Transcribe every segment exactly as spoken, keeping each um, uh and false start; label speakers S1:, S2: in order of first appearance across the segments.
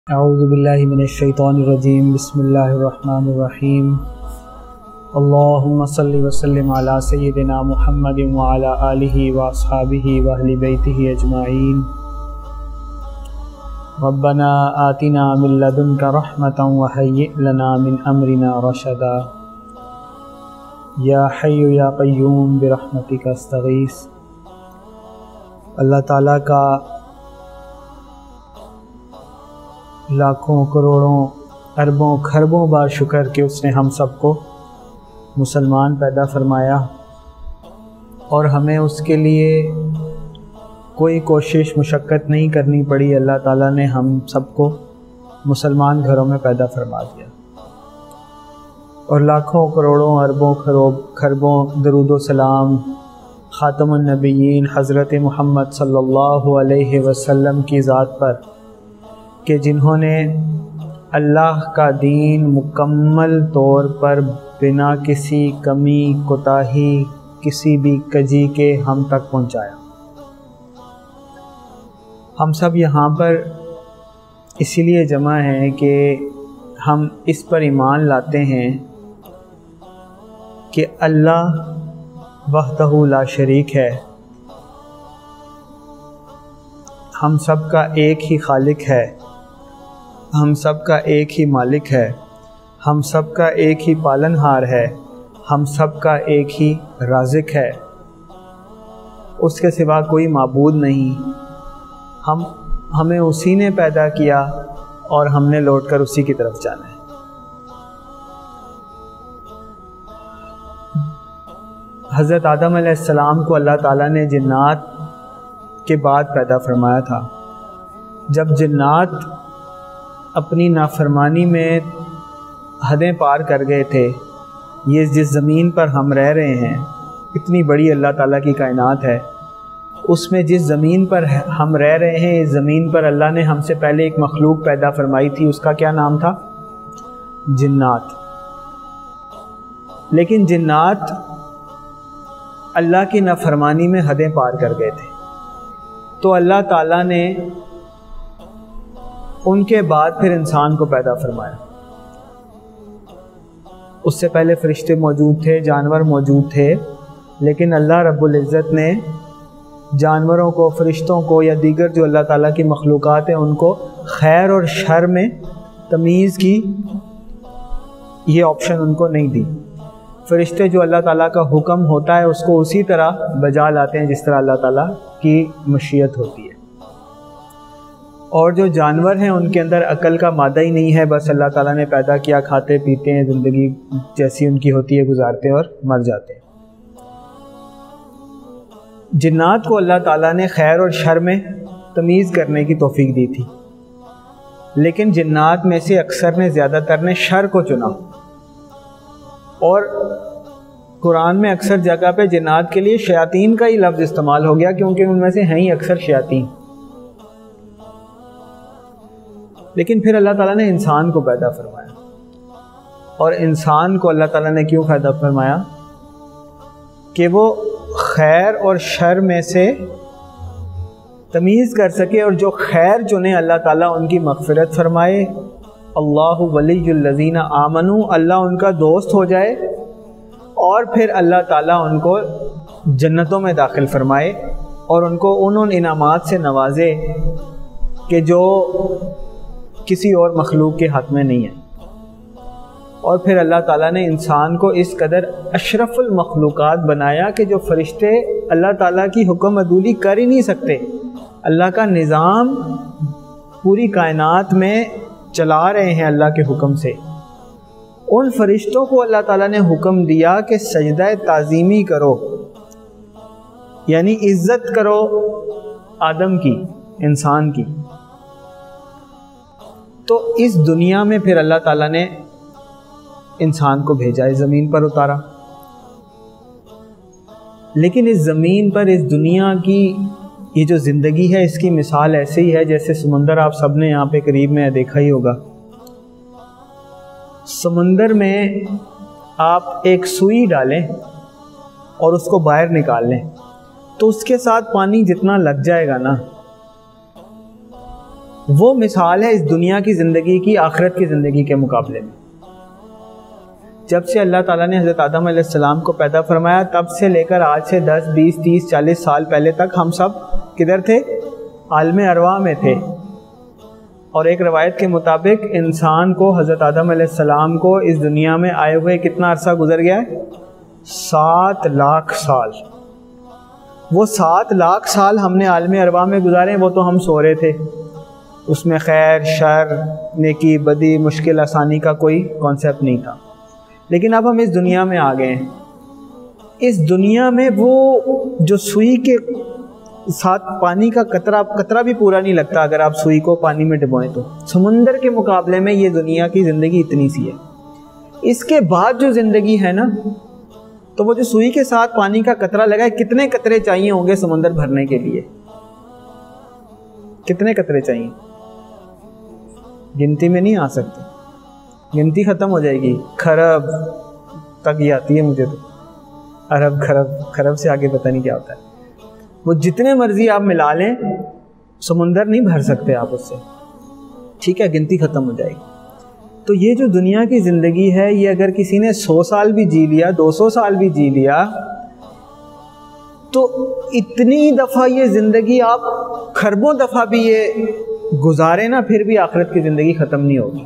S1: اعوذ باللہ من الشیطان الرجیم بسم اللہ الرحمن الرحیم اللہم صلی وسلم علی سیدنا محمد وعلی آلہ واصحابہ واہل بیتہ اجمعین ربنا آتنا من لدنک رحمتا وہیئ لنا من امرنا رشدا یا حی یا قیوم برحمتک استغیث۔ اللہ تعالیٰ کا لاکھوں کروڑوں اربوں کھربوں بار شکر کہ اس نے ہم سب کو مسلمان پیدا فرمایا اور ہمیں اس کے لیے کوئی کوشش مشقت نہیں کرنی پڑی۔ اللہ تعالیٰ نے ہم سب کو مسلمان گھروں میں پیدا فرما دیا اور لاکھوں کروڑوں اربوں کھربوں درود و سلام خاتم النبیین حضرت محمد صلی اللہ علیہ وسلم کی ذات پر کہ جنہوں نے اللہ کا دین مکمل طور پر بنا کسی کمی کوتاہی کسی بھی کجی کے ہم تک پہنچایا۔ ہم سب یہاں پر اسی لیے جمع ہیں کہ ہم اس پر ایمان لاتے ہیں کہ اللہ وحدہ لا شریک ہے، ہم سب کا ایک ہی خالق ہے، ہم سب کا ایک ہی مالک ہے، ہم سب کا ایک ہی پالن ہار ہے، ہم سب کا ایک ہی رازق ہے، اس کے سوا کوئی معبود نہیں۔ ہم ہمیں اسی نے پیدا کیا اور ہم نے لوٹ کر اسی کی طرف جانا ہے۔ حضرت آدم علیہ السلام کو اللہ تعالیٰ نے جنات کے بعد پیدا فرمایا تھا۔ جب جنات اپنی نافرمانی میں حدیں پار کر گئے تھے، یہ جس زمین پر ہم رہ رہے ہیں اتنی بڑی اللہ تعالیٰ کی کائنات ہے، اس میں جس زمین پر ہم رہ رہے ہیں اس زمین پر اللہ نے ہم سے پہلے ایک مخلوق پیدا فرمائی تھی، اس کا کیا نام تھا؟ جنات۔ لیکن جنات اللہ کی نافرمانی میں حدیں پار کر گئے تھے، تو اللہ تعالیٰ نے ان کے بعد پھر انسان کو پیدا فرمایا۔ اس سے پہلے فرشتے موجود تھے، جانور موجود تھے، لیکن اللہ رب العزت نے جانوروں کو، فرشتوں کو یا دیگر جو اللہ تعالیٰ کی مخلوقات ہیں ان کو خیر اور شر میں تمیز کی یہ آپشن ان کو نہیں دی۔ فرشتے جو اللہ تعالیٰ کا حکم ہوتا ہے اس کو اسی طرح بجا لاتے ہیں جس طرح اللہ تعالیٰ کی مشیت ہوتی ہے، اور جو جانور ہیں ان کے اندر عقل کا مادہ ہی نہیں ہے، بس اللہ تعالیٰ نے پیدا کیا، کھاتے پیتے ہیں، زندگی جیسی ان کی ہوتی ہے گزارتے ہیں اور مر جاتے ہیں۔ جنات کو اللہ تعالیٰ نے خیر اور شر میں تمیز کرنے کی توفیق دی تھی، لیکن جنات میں سے اکثر نے زیادہ تر نے شر کو چنا، اور قرآن میں اکثر جگہ پہ جنات کے لیے شیاطین کا ہی لفظ استعمال ہو گیا کیونکہ ان میں سے ہیں ہی اکثر شیاطین۔ لیکن پھر اللہ تعالیٰ نے انسان کو پیدا فرمایا، اور انسان کو اللہ تعالیٰ نے کیوں پیدا فرمایا؟ کہ وہ خیر اور شر میں سے تمیز کر سکے، اور جو خیر چنے اللہ تعالیٰ ان کی مغفرت فرمائے۔ اللہ ولی الذین آمنوا، اللہ ان کا دوست ہو جائے، اور پھر اللہ تعالیٰ ان کو جنتوں میں داخل فرمائے اور ان کو ان ان انعامات سے نوازے کہ جو کسی اور مخلوق کے حق میں نہیں ہے۔ اور پھر اللہ تعالیٰ نے انسان کو اس قدر اشرف المخلوقات بنایا کہ جو فرشتے اللہ تعالیٰ کی حکم عدولی کر ہی نہیں سکتے، اللہ کا نظام پوری کائنات میں چلا رہے ہیں اللہ کے حکم سے، ان فرشتوں کو اللہ تعالیٰ نے حکم دیا کہ سجدہ تعظیمی کرو، یعنی عزت کرو آدم کی، انسان کی۔ تو اس دنیا میں پھر اللہ تعالیٰ نے انسان کو بھیجا، اس زمین پر اتارا، لیکن اس زمین پر اس دنیا کی یہ جو زندگی ہے اس کی مثال ایسے ہی ہے جیسے سمندر، آپ سب نے یہاں پہ قریب میں دیکھا ہی ہوگا۔ سمندر میں آپ ایک سوئی ڈالیں اور اس کو باہر نکال لیں تو اس کے ساتھ پانی جتنا لگ جائے گا نا وہ مثال ہے اس دنیا کی زندگی کی آخرت کی زندگی کے مقابلے میں۔ جب سے اللہ تعالیٰ نے حضرت آدم علیہ السلام کو پیدا فرمایا تب سے لے کر آج سے دس بیس تیس چالیس سال پہلے تک ہم سب کدھر تھے؟ عالم ارواح میں تھے۔ اور ایک روایت کے مطابق انسان کو حضرت آدم علیہ السلام کو اس دنیا میں آئے ہوئے کتنا عرصہ گزر گیا ہے؟ سات لاکھ سال۔ وہ سات لاکھ سال ہم نے عالم ارواح میں گزارے، وہ تو ہم سو رہے تھے، اس میں خیر شر نیکی بدی مشکل آسانی کا کوئی کانسیپٹ نہیں تھا۔ لیکن اب ہم اس دنیا میں آ گئے ہیں۔ اس دنیا میں وہ جو سوئی کے ساتھ پانی کا قطرہ قطرہ بھی پورا نہیں لگتا اگر آپ سوئی کو پانی میں ڈبوئیں تو، سمندر کے مقابلے میں یہ دنیا کی زندگی اتنی سی ہے۔ اس کے بعد جو زندگی ہے نا، تو وہ جو سوئی کے ساتھ پانی کا قطرہ لگا ہے، کتنے قطرے چاہیے ہوں گے سمندر بھرنے کے لیے؟ کتنے قطرے چاہیے؟ گنتی میں نہیں آ سکتے، گنتی ختم ہو جائے گی۔ خرب تک یہ آتی ہے مجھے تو، ارب خرب، خرب سے آگے پتہ نہیں کیا ہوتا ہے۔ وہ جتنے مرضی آپ ملا لیں سمندر نہیں بھر سکتے آپ اس سے، ٹھیک ہے، گنتی ختم ہو جائے گی۔ تو یہ جو دنیا کی زندگی ہے، یہ اگر کسی نے سو سال بھی جی لیا، دو سو سال بھی جی لیا، تو اتنی دفعہ یہ زندگی آپ خربوں دفعہ بھی یہ گزارے نا، پھر بھی آخرت کی زندگی ختم نہیں ہوگی۔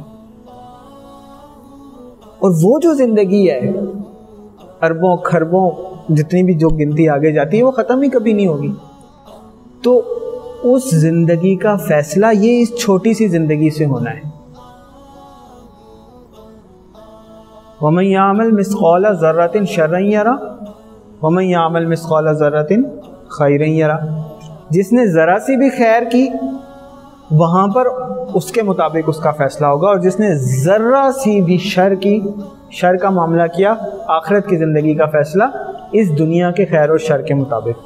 S1: اور وہ جو زندگی ہے اربوں خربوں جتنی بھی جو گنتی آگے جاتی ہے، وہ ختم ہی کبھی نہیں ہوگی۔ تو اس زندگی کا فیصلہ یہ اس چھوٹی سی زندگی سے ہونا ہے۔ وَمَن يَعْمَلْ مِثْقَالَ ذَرَّةٍ شَرًّا يَرَهُ وَمَن يَعْمَلْ مِثْقَالَ ذَرَّةٍ خَيْرًا يَرَهُ، جس نے ذرا سی بھی خیر کی وہاں پر اس کے مطابق اس کا فیصلہ ہوگا، اور جس نے ذرہ سی بھی شر کی، شر کا معاملہ کیا، آخرت کی زندگی کا فیصلہ اس دنیا کے خیر اور شر کے مطابق۔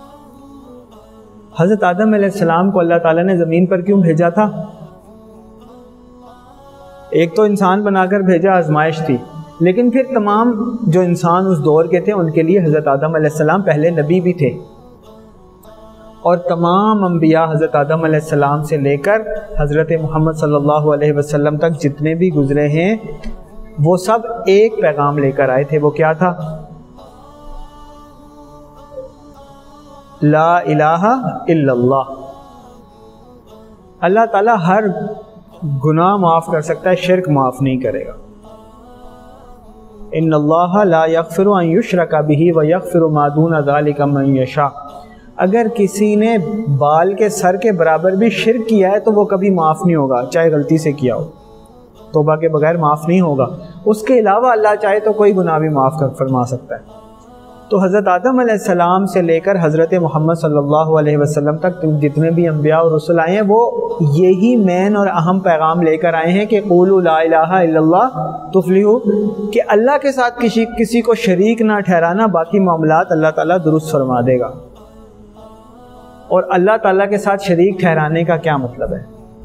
S1: حضرت آدم علیہ السلام کو اللہ تعالیٰ نے زمین پر کیوں بھیجا تھا؟ ایک تو انسان بنا کر بھیجا، آزمائش تھی، لیکن پھر تمام جو انسان اس دور کے تھے ان کے لیے حضرت آدم علیہ السلام پہلے نبی بھی تھے، اور تمام انبیاء حضرت آدم علیہ السلام سے لے کر حضرت محمد صلی اللہ علیہ وسلم تک جتنے بھی گزرے ہیں، وہ سب ایک پیغام لے کر آئے تھے۔ وہ کیا تھا؟ لا الہ الا اللہ۔ اللہ تعالیٰ ہر گناہ معاف کر سکتا ہے، شرک معاف نہیں کرے گا۔ ان اللہ لا یغفر ان یشرک بہ ویغفر ما دون ذلک من یشاء۔ اگر کسی نے بال کے سر کے برابر بھی شرک کیا ہے تو وہ کبھی معاف نہیں ہوگا، چاہے غلطی سے کیا ہو، توبہ کے بغیر معاف نہیں ہوگا۔ اس کے علاوہ اللہ چاہے تو کوئی گناہ بھی معاف کر فرما سکتا ہے۔ تو حضرت آدم علیہ السلام سے لے کر حضرت محمد صلی اللہ علیہ وسلم تک جتنے بھی انبیاء اور رسول آئے ہیں، وہ یہی مین اور اہم پیغام لے کر آئے ہیں کہ قولوا لا الہ الا اللہ تفلحوا، کہ اللہ کے ساتھ کسی کسی کو شریک نہ ٹھہرانا، باقی معاملات اللہ تعالیٰ درست فرما دے گا۔ اور اللہ تعالیٰ کے ساتھ شریک ٹھہرانے کا کیا مطلب ہے؟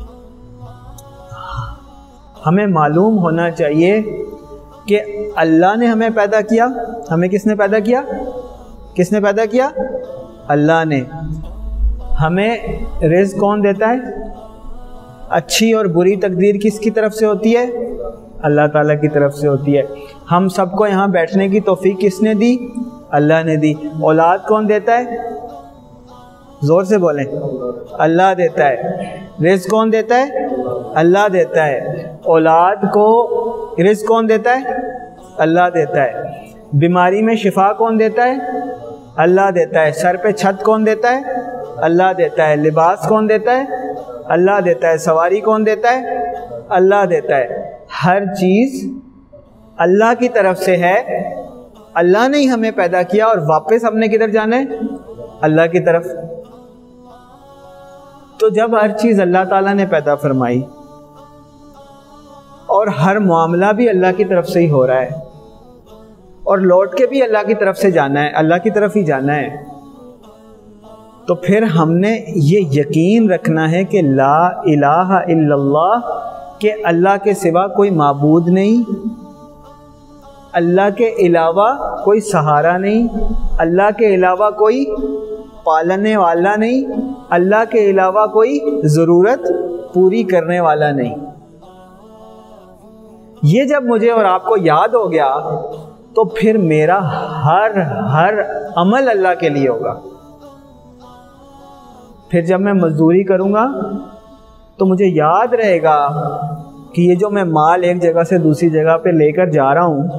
S1: ہمیں معلوم ہونا چاہیے کہ اللہ نے ہمیں پیدا کیا۔ ہمیں کس نے پیدا کیا؟ کس نے پیدا کیا؟ اللہ نے۔ ہمیں رزق کون دیتا ہے؟ اچھی اور بری تقدیر کس کی طرف سے ہوتی ہے؟ اللہ تعالیٰ کی طرف سے ہوتی ہے۔ ہم سب کو یہاں بیٹھنے کی توفیق کس نے دی؟ اللہ نے دی۔ اولاد کون دیتا ہے؟ زور سے بولیں، اللہ دیتا ہے۔ رزق کون دیتا ہے؟ اللہ دیتا ہے۔ اولاد کو رزق کون دیتا ہے؟ اللہ دیتا ہے۔ بیماری میں شفا کون دیتا ہے؟ اللہ دیتا ہے۔ سر پہ چھت کون دیتا ہے؟ اللہ دیتا ہے۔ لباس کون دیتا ہے؟ اللہ دیتا ہے۔ سواری کون دیتا ہے؟ اللہ دیتا ہے۔ ہر چیز اللہ کی طرف سے ہے۔ اللہ نے ہی ہمیں پیدا کیا، اور واپس ہم نے کدھر جانا ہے؟ اللہ کی طرف۔ تو جب ہر چیز اللہ تعالیٰ نے پیدا فرمائی اور ہر معاملہ بھی اللہ کی طرف سے ہی ہو رہا ہے، اور لوٹ کے بھی اللہ کی طرف سے جانا ہے، اللہ کی طرف ہی جانا ہے، تو پھر ہم نے یہ یقین رکھنا ہے کہ لا الہ الا اللہ، کہ اللہ کے سوا کوئی معبود نہیں، اللہ کے علاوہ کوئی سہارا نہیں، اللہ کے علاوہ کوئی پالنے والا نہیں، اللہ کے علاوہ کوئی ضرورت پوری کرنے والا نہیں. یہ جب مجھے اور آپ کو یاد ہو گیا تو پھر میرا ہر ہر عمل اللہ کے لیے ہوگا. پھر جب میں مزدوری کروں گا تو مجھے یاد رہے گا کہ یہ جو میں مال ایک جگہ سے دوسری جگہ پہ لے کر جا رہا ہوں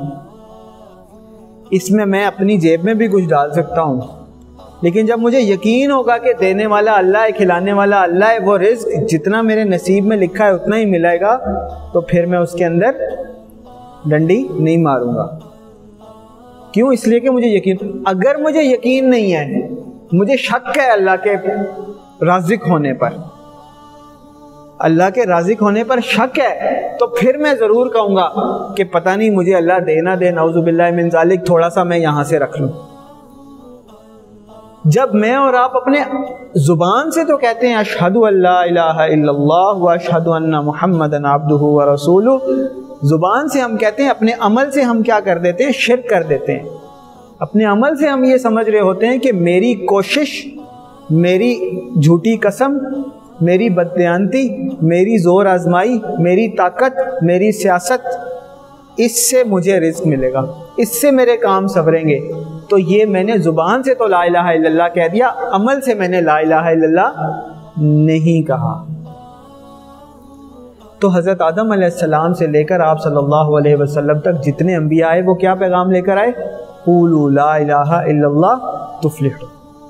S1: اس میں میں اپنی جیب میں بھی کچھ ڈال سکتا ہوں، لیکن جب مجھے یقین ہوگا کہ دینے والا اللہ ہے، کھلانے والا اللہ ہے، وہ رزق جتنا میرے نصیب میں لکھا ہے اتنا ہی ملے گا، تو پھر میں اس کے اندر ڈنڈی نہیں ماروں گا. کیوں؟ اس لیے کہ مجھے یقین. اگر مجھے یقین نہیں ہے، مجھے شک ہے اللہ کے رازق ہونے پر، اللہ کے رازق ہونے پر شک ہے، تو پھر میں ضرور کہوں گا کہ پتہ نہیں مجھے اللہ دے نہ دے، نعوذ باللہ من ذالک، تھوڑا سا میں یہاں سے رکھ لوں. جب میں اور آپ اپنے زبان سے تو کہتے ہیں اشہد ان لا الہ الا اللہ و اشہد ان محمدا عبدہ و رسولہ، زبان سے ہم کہتے ہیں، اپنے عمل سے ہم کیا کر دیتے ہیں؟ شرک کر دیتے ہیں. اپنے عمل سے ہم یہ سمجھ رہے ہوتے ہیں کہ میری کوشش، میری جھوٹی قسم، میری بددیانتی، میری زور آزمائی، میری طاقت، میری سیاست، اس سے مجھے رزق ملے گا، اس سے میرے کام سنوریں گے. تو یہ میں نے زبان سے تو لا الہ الا اللہ کہہ دیا، عمل سے میں نے لا الہ الا اللہ نہیں کہا. تو حضرت آدم علیہ السلام سے لے کر آپ صلی اللہ علیہ وسلم تک جتنے انبیاء آئے وہ کیا پیغام لے کر آئے؟ قولوا لا الہ الا اللہ تفلحوا.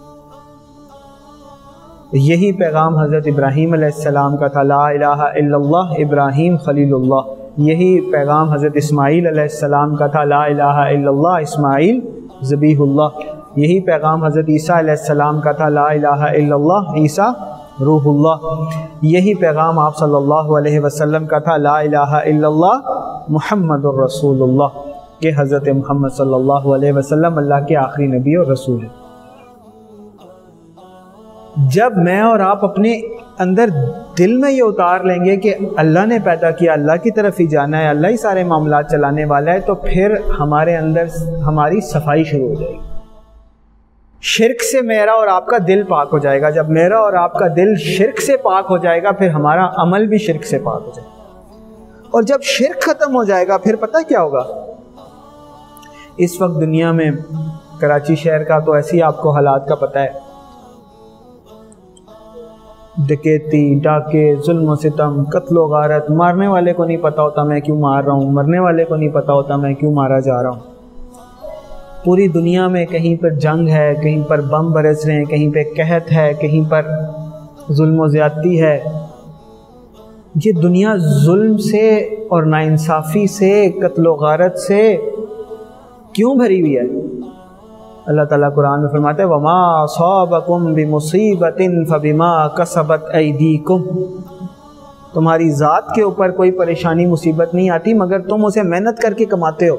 S1: یہی پیغام حضرت ابراہیم علیہ السلام کا تھا، لا الہ الا اللہ ابراہیم خلیل اللہ. یہی پیغام حضرت اسماعیل علیہ السلام کا تھا، لا الہ الا اللہ اسماعیل ذبیح اللہ. یہی پیغام حضرت عیسیٰ علیہ السلام کا تھا، لا الہ الا اللہ عیسیٰ روح اللہ. یہی پیغام آپ صلی اللہ علیہ وسلم کا تھا، لا الہ الا اللہ محمد الرسول اللہ، کہ حضرت محمد صلی اللہ علیہ وسلم اللہ کے آخری نبی اور رسول ہیں. جب میں اور آپ اپنے اندر دل میں یہ اتار لیں گے کہ اللہ نے پیدا کیا، اللہ کی طرف ہی جانا ہے، اللہ ہی سارے معاملات چلانے والا ہے، تو پھر ہمارے اندر ہماری صفائی شروع ہو جائے گی. شرک سے میرا اور آپ کا دل پاک ہو جائے گا. جب میرا اور آپ کا دل شرک سے پاک ہو جائے گا پھر ہمارا عمل بھی شرک سے پاک ہو جائے گا. اور جب شرک ختم ہو جائے گا پھر پتہ کیا ہوگا؟ اس وقت دنیا میں کراچی شہر کا تو ایسی آپ کو حالات کا پتہ ہے، ڈکیتی، ڈاکے، ظلم و ستم، قتل و غارت. مارنے والے کو نہیں پتا ہوتا میں کیوں مار رہا ہوں، مرنے والے کو نہیں پتا ہوتا میں کیوں مارا جا رہا ہوں. پوری دنیا میں کہیں پر جنگ ہے، کہیں پر بم برس رہے ہیں، کہیں پہ قحط ہے، کہیں پر ظلم و زیادتی ہے. یہ دنیا ظلم سے اور ناانصافی سے، قتل و غارت سے کیوں بھری ہوئی ہے؟ اللہ تعالیٰ قرآن میں فرماتا ہے وَمَا أَصَابَكُم بِمُصِيبَةٍ فَبِمَا كَسَبَتْ أَيْدِيكُمْ. تمہاری ذات کے اوپر کوئی پریشانی مصیبت نہیں آتی مگر تم اسے محنت کر کے کماتے ہو.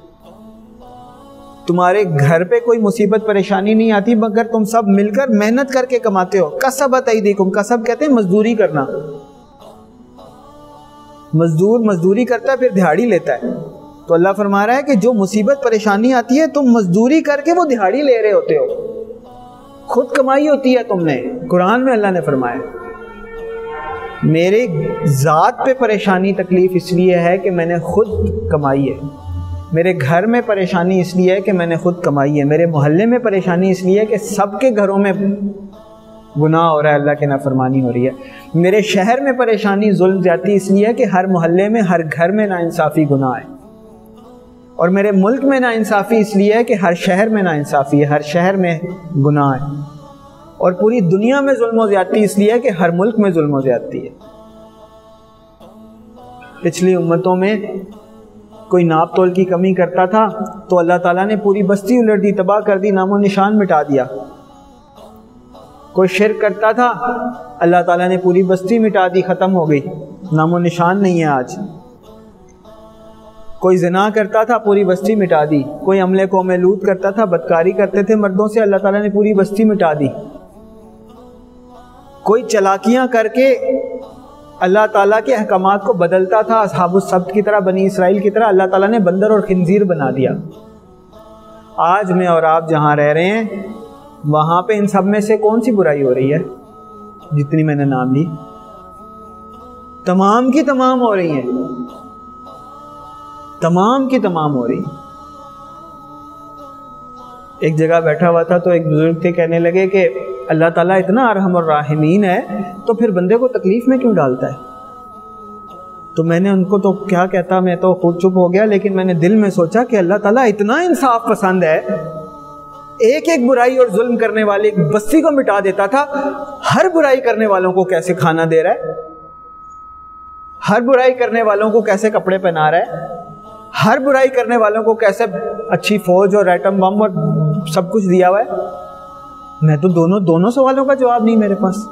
S1: تمہارے گھر پہ کوئی مصیبت پریشانی نہیں آتی مگر تم سب مل کر محنت کر کے کماتے ہو. کسبت ایدیکم، کسب کہتے ہیں مزدوری کرنا. مزدور مزدوری کرتا ہے پھر دہاڑی لیتا ہے. تو اللہ فرما رہا ہے کہ جو مصیبت پریشانی آتی ہے تم مزدوری کر کے وہ دہاڑی لے رہے ہوتے ہو، خود کمائی ہوتی ہے تم نے. قرآن میں اللہ نے فرمایا میرے ذات پہ پریشانی تکلیف اس لیے ہے کہ میں نے خود کمائی ہے، میرے گھر میں پریشانی اس لیے ہے کہ میں نے خود کمائی ہے، میرے محلے میں پریشانی اس لیے ہے کہ سب کے گھروں میں گناہ ہو رہا ہے، اللہ کی نافرمانی ہو رہی ہے. میرے شہر میں پریشانی ظلم زیادتی اس لیے ہے کہ ہر محلے میں ہر گھر میں ناانصافی گناہ ہے. اور میرے ملک میں ناانصافی اس لیے ہے کہ ہر شہر میں ناانصافی ہے، ہر شہر میں گناہ ہے. اور پوری دنیا میں ظلم و زیادتی اس لیے ہے کہ ہر ملک میں ظلم و زیادتی ہے. پچھلی امتوں میں کوئی ناپ تول کی کمی کرتا تھا تو اللہ تعالیٰ نے پوری بستی الٹ دی، تباہ کر دی، نام و نشان مٹا دیا. کوئی شرک کرتا تھا اللہ تعالیٰ نے پوری بستی مٹا دی، ختم ہو گئی، نام و نشان نہیں ہے آج. کوئی زنا کرتا تھا پوری بستی مٹا دی. کوئی عملے قوم لوط کرتا تھا، بدکاری کرتے تھے مردوں سے، اللہ تعالیٰ نے پوری بستی مٹا دی. کوئی چلاکیاں کر کے اللہ تعالیٰ کے احکامات کو بدلتا تھا، اصحاب السبت کی طرح، بنی اسرائیل کی طرح، اللہ تعالیٰ نے بندر اور خنزیر بنا دیا. آج میں اور آپ جہاں رہ رہے ہیں وہاں پہ ان سب میں سے کون سی برائی ہو رہی ہے جتنی میں نے نام لی؟ تمام کی تمام ہو رہی ہیں، تمام کی تمام ہو رہی ہیں۔ ایک جگہ بیٹھا ہوا تھا تو ایک بزرگ تھے، کہنے لگے کہ اللہ تعالیٰ اتنا ارحم الراحمین ہے تو پھر بندے کو تکلیف میں کیوں ڈالتا ہے؟ تو میں نے ان کو تو کیا کہتا، میں تو خود چپ ہو گیا، لیکن میں نے دل میں سوچا کہ اللہ تعالیٰ اتنا انصاف پسند ہے، ایک ایک برائی اور ظلم کرنے والے ایک بستی کو مٹا دیتا تھا، ہر برائی کرنے والوں کو کیسے کھانا دے رہا ہے، ہر برائی کرنے والوں کو کیسے کپڑے پہنا رہا ہے، ہر برائی کرنے والوں کو کیسے اچھی فوج اور ایٹم بم اور سب کچھ دیا ہوا ہے۔ میں تو دونوں دونوں سوالوں کا جواب نہیں میرے پاس۔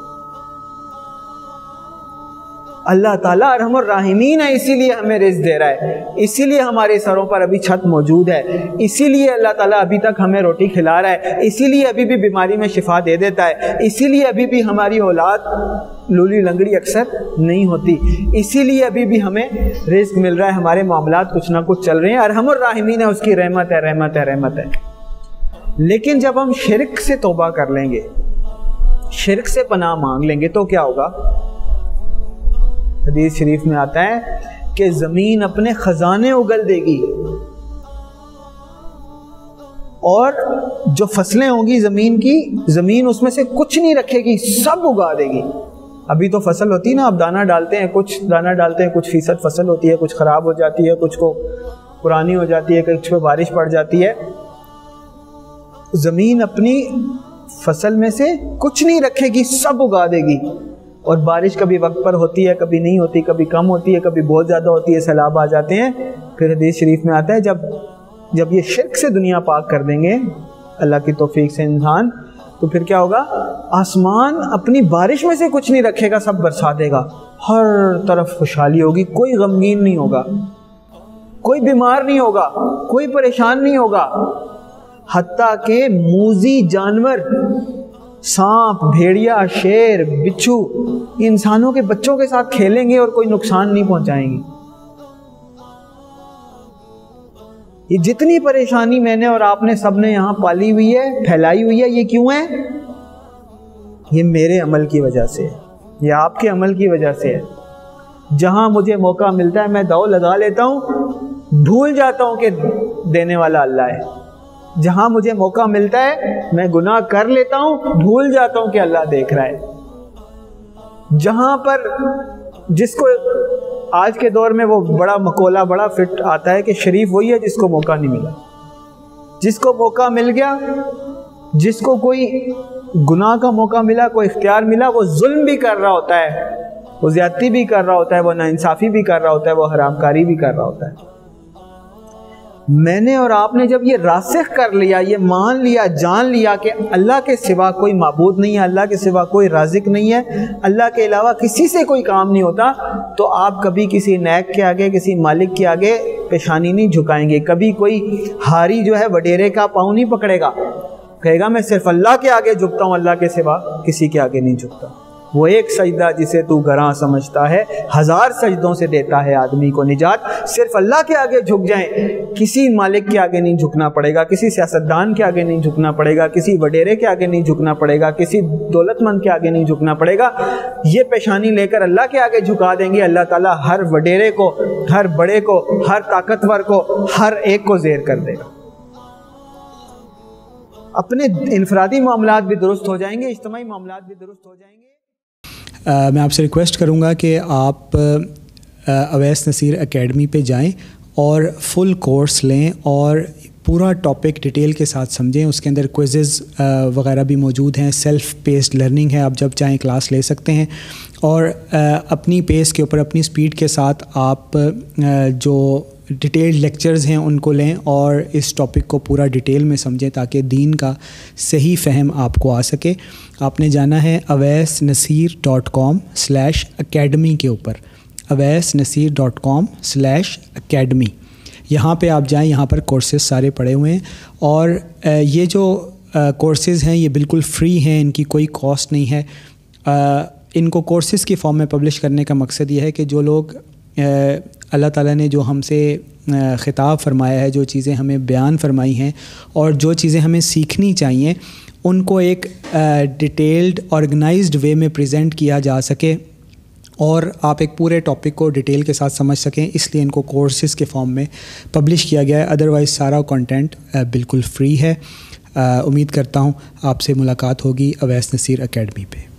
S1: اللہ تعالیٰ ارحم الراحمین ہے، اسی لیے ہمیں رزق دے رہا ہے، اسی لیے ہمارے سروں پر ابھی چھت موجود ہے، اسی لیے اللہ تعالیٰ ابھی تک ہمیں روٹی کھلا رہا ہے، اسی لیے ابھی بھی بیماری میں شفا دے دیتا ہے، اسی لیے ابھی بھی ہماری اولاد لولی لنگڑی اکثر نہیں ہوتی، اسی لیے ابھی بھی ہمیں رزق مل رہا ہے، ہمارے معاملات کچھ نہ کچھ چل رہے ہیں۔ ارحم الراحمین ہے، اس کی رحمت ہے، رحمت ہے، رحمت ہے۔ لیکن جب ہم شرک سے توبہ کر لیں گے، شرک سے پناہ مانگ لیں گے تو کیا ہوگا؟ حدیث شریف میں آتا ہے کہ زمین اپنے خزانے اگل دے گی، اور جو فصلیں ہوں گی زمین کی، زمین اس میں سے کچھ نہیں رکھے گی، سب اگا دے گی۔ ابھی تو فصل ہوتی ہے نا، اب دانہ ڈالتے ہیں، کچھ دانہ ڈالتے ہیں، کچھ فیصد فصل ہوتی ہے، کچھ خراب ہو جاتی ہے، کچھ کو پرانی ہو جاتی ہے، کچھ پہ بارش پڑ جاتی ہے۔ زمین اپنی فصل میں سے کچھ نہیں رکھے گی، سب اگا دے گی، اور بارش کبھی وقت پر ہوتی ہے، کبھی نہیں ہوتی، کبھی کم ہوتی ہے، کبھی بہت زیادہ ہوتی ہے، سیلاب آ جاتے ہیں۔ پھر حدیث شریف میں آتا ہے جب جب یہ شرک سے دنیا پاک کر دیں گے اللہ کی توفیق سے انسان، تو پھر کیا ہوگا؟ آسمان اپنی بارش میں سے کچھ نہیں رکھے گا، سب برسا دے گا، ہر طرف خوشحالی ہوگی، کوئی غمگین نہیں ہوگا، کوئی بیمار نہیں ہوگا، کوئی پریشان نہیں ہوگا، حتیٰ کہ موذی جانور، سانپ، بھیڑیا، شیر، بچھو انسانوں کے بچوں کے ساتھ کھیلیں گے اور کوئی نقصان نہیں پہنچائیں گے۔ یہ جتنی پریشانی میں نے اور آپ نے سب نے یہاں پالی ہوئی ہے، پھیلائی ہوئی ہے، یہ کیوں ہے؟ یہ میرے عمل کی وجہ سے ہے، یہ آپ کے عمل کی وجہ سے ہے۔ جہاں مجھے موقع ملتا ہے میں داؤ لگا لیتا ہوں، بھول جاتا ہوں کہ دینے والا اللہ ہے۔ جہاں مجھے موقع ملتا ہے میں گناہ کر لیتا ہوں، بھول جاتا ہوں کہ اللہ دیکھ رہا ہے۔ جہاں پر جس کو آج کے دور میں وہ بڑا مقولہ بڑا فٹ آتا ہے کہ شریف وہی ہے جس کو موقع نہیں ملا، جس کو موقع مل گیا، جس کو کوئی گناہ کا موقع ملا، کوئی اختیار ملا، وہ ظلم بھی کر رہا ہوتا ہے، وہ زیادتی بھی کر رہا ہوتا ہے، وہ ناانصافی بھی کر رہا ہوتا ہے، وہ حرام کاری بھی کر رہا ہوتا ہے۔ میں نے اور آپ نے جب یہ راسخ کر لیا، یہ مان لیا، جان لیا کہ اللہ کے سوا کوئی معبود نہیں ہے، اللہ کے سوا کوئی رازق نہیں ہے، اللہ کے علاوہ کسی سے کوئی کام نہیں ہوتا، تو آپ کبھی کسی نیک کے آگے، کسی مالک کے آگے پیشانی نہیں جھکائیں گے۔ کبھی کوئی ہاری جو ہے وڈیرے کا پاؤں نہیں پکڑے گا، کہے گا میں صرف اللہ کے آگے جھکتا ہوں، اللہ کے سوا کسی کے آگے نہیں جھکتا۔ وہ ایک سجدہ جسے تو گراں سمجھتا ہے، ہزار سجدوں سے دیتا ہے آدمی کو نجات۔ صرف اللہ کے آگے جھک جائیں، کسی مالک کے آگے نہیں جھکنا پڑے گا، کسی سیاستدان کے آگے نہیں جھکنا پڑے گا، کسی وڈیرے کے آگے نہیں جھکنا پڑے گا، کسی دولت مند کے آگے نہیں جھکنا پڑے گا۔ یہ پیشانی لے کر اللہ کے آگے جھکا دیں گے، اللہ تعالیٰ ہر وڈیرے کو، ہر بڑے کو، ہر طاقتور کو، ہر ایک کو زیر کر دے گا۔ اپنے انفرادی معاملات بھی درست ہو جائیں گے، اجتماعی معاملات بھی درست ہو جائیں گے۔
S2: Uh, میں آپ سے ریکویسٹ کروں گا کہ آپ اویس نصیر اکیڈمی پہ جائیں اور فل کورس لیں اور پورا ٹاپک ڈیٹیل کے ساتھ سمجھیں۔ اس کے اندر کوئزز وغیرہ بھی موجود ہیں، سیلف پیسڈ لرننگ ہے، آپ جب چاہیں کلاس لے سکتے ہیں، اور اپنی پیس کے اوپر اپنی سپیڈ کے ساتھ آپ جو ڈیٹیلڈ لیکچرز ہیں ان کو لیں اور اس ٹاپک کو پورا ڈیٹیل میں سمجھیں تاکہ دین کا صحیح فہم آپ کو آ سکے۔ آپ نے جانا ہے Awais Naseer dot com slash academy کے اوپر، Awais Naseer dot com slash academy, یہاں پہ آپ جائیں، یہاں پر کورسز سارے پڑے ہوئے ہیں، اور یہ جو کورسز ہیں یہ بالکل فری ہیں، ان کی کوئی کاسٹ نہیں ہے۔ ان کو کورسز کی فارم میں پبلش کرنے کا مقصد یہ ہے کہ جو لوگ اللہ تعالیٰ نے جو ہم سے خطاب فرمایا ہے، جو چیزیں ہمیں بیان فرمائی ہیں اور جو چیزیں ہمیں سیکھنی چاہیے، ان کو ایک ڈیٹیلڈ آرگنائزڈ وے میں پریزنٹ کیا جا سکے، اور آپ ایک پورے ٹاپک کو ڈیٹیل کے ساتھ سمجھ سکیں، اس لیے ان کو کورسز کے فارم میں پبلش کیا گیا ہے، ادروائز سارا کنٹینٹ بالکل فری ہے۔ امید کرتا ہوں آپ سے ملاقات ہوگی اویس نصیر اکیڈمی پہ۔